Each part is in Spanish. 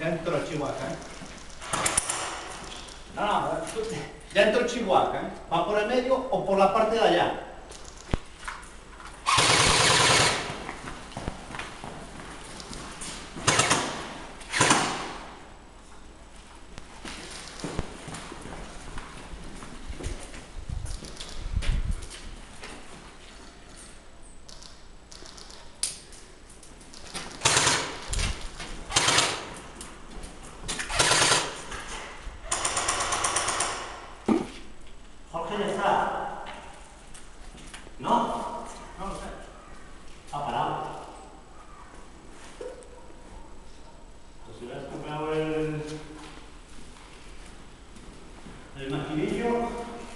Dentro Chihuahua, ¿eh? No, dentro Chihuahua, ¿eh? ¿Va por el medio o por la parte de allá? Jorge ya está. ¿No? No lo sé. Ha parado. Pues si hubieras comprado el maquinillo.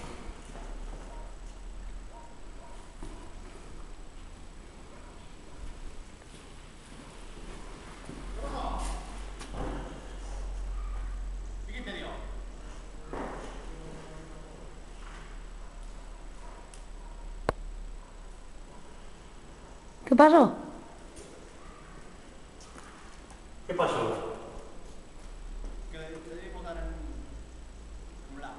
¿Qué te dio? ¿Qué pasó? ¿Qué pasó? Que le debimos dar en un lado.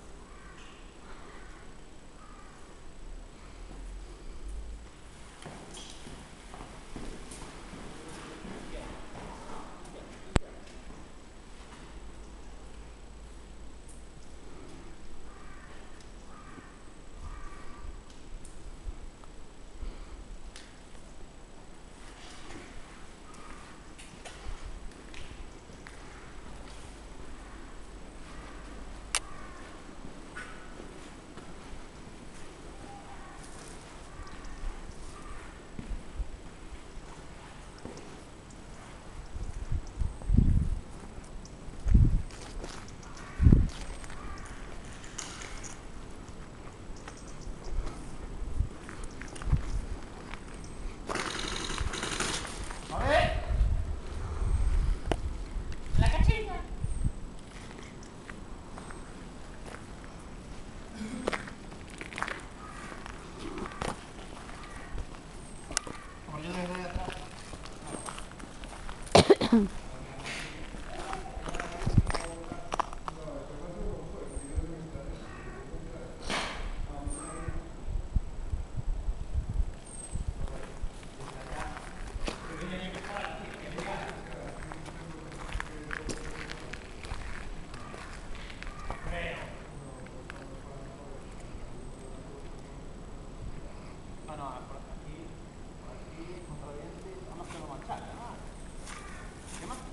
Como yo desde atrás. Ah, no, por aquí, contraviento, vamos a manchar, ¿no? ¿Qué más?